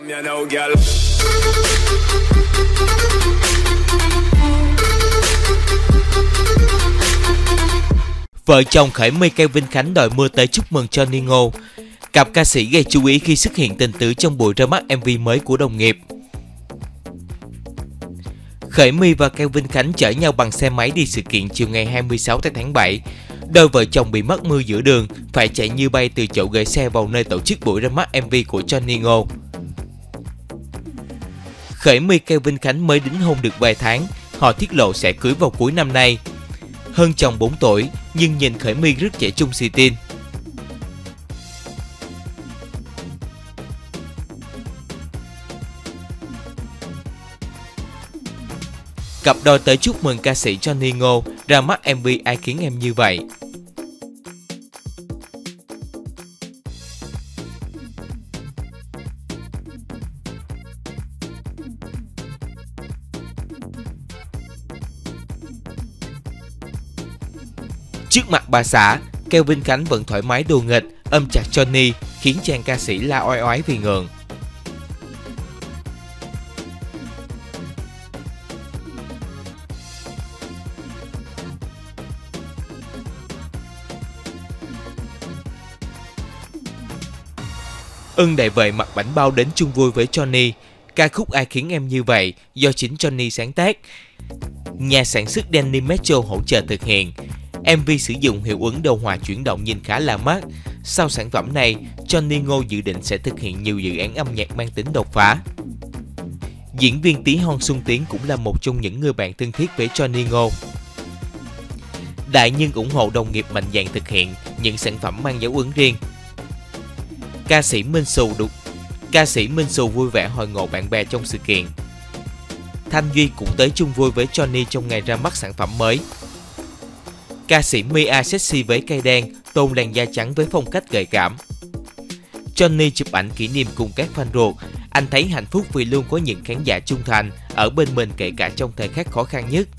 Vợ chồng Khởi My Kevin Khánh đòi mưa tới chúc mừng cho Ningô. Cặp ca sĩ gây chú ý khi xuất hiện tình tứ trong buổi ra mắt MV mới của đồng nghiệp. Khởi My và Kevin Khánh chở nhau bằng xe máy đi sự kiện chiều ngày 26 tháng 7. Đôi vợ chồng bị mất mưa giữa đường, phải chạy như bay từ chỗ gửi xe vào nơi tổ chức buổi ra mắt MV của Johnny Ngô. Khởi My Kevin Khánh mới đính hôn được vài tháng, họ tiết lộ sẽ cưới vào cuối năm nay. Hơn chồng 4 tuổi, nhưng nhìn Khởi My rất trẻ trung xì tin. Cặp đôi tới chúc mừng ca sĩ Johnny Ngô ra mắt MV Ai Khiến Em Như Vậy. Trước mặt bà xã, Kevin Khánh vẫn thoải mái đùa nghịch, ôm chặt Johnny, khiến chàng ca sĩ la oai oái vì ngượng. Ưng đại vệ mặc bảnh bao đến chung vui với Johnny. Ca khúc Ai Khiến Em Như Vậy do chính Johnny sáng tác. Nhà sản xuất Danny Metro hỗ trợ thực hiện. MV sử dụng hiệu ứng đồ họa chuyển động nhìn khá là mắt. Sau sản phẩm này, Johnny Ngô dự định sẽ thực hiện nhiều dự án âm nhạc mang tính đột phá. Diễn viên Tí Hon Xuân Tiến cũng là một trong những người bạn thân thiết với Johnny Ngô. Đại nhân ủng hộ đồng nghiệp mạnh dạn thực hiện những sản phẩm mang dấu ấn riêng. Ca sĩ Minh Xù vui vẻ hội ngộ bạn bè trong sự kiện. Thanh Duy cũng tới chung vui với Johnny trong ngày ra mắt sản phẩm mới. Ca sĩ Mia sexy với cây đen, tôn làn da trắng với phong cách gợi cảm. Johnny chụp ảnh kỷ niệm cùng các fan ruột. Anh thấy hạnh phúc vì luôn có những khán giả trung thành ở bên mình kể cả trong thời khắc khó khăn nhất.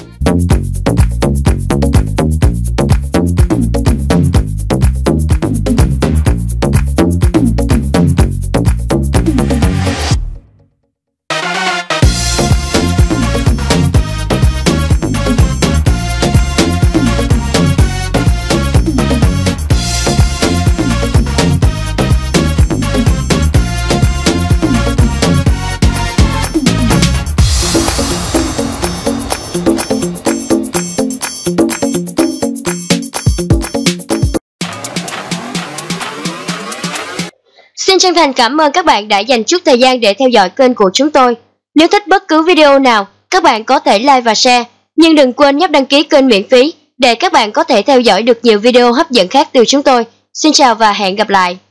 Xin chân thành cảm ơn các bạn đã dành chút thời gian để theo dõi kênh của chúng tôi. Nếu thích bất cứ video nào, các bạn có thể like và share, nhưng đừng quên nhấp đăng ký kênh miễn phí để các bạn có thể theo dõi được nhiều video hấp dẫn khác từ chúng tôi. Xin chào và hẹn gặp lại!